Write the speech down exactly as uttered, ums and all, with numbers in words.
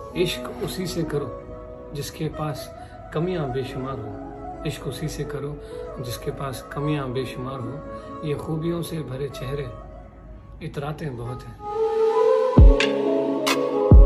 इश्क उसी से करो जिसके पास कमियां बेशुमार हो। इश्क उसी से करो जिसके पास कमियां बेशुमार हो। ये खूबियों से भरे चेहरे इतराते बहुत हैं।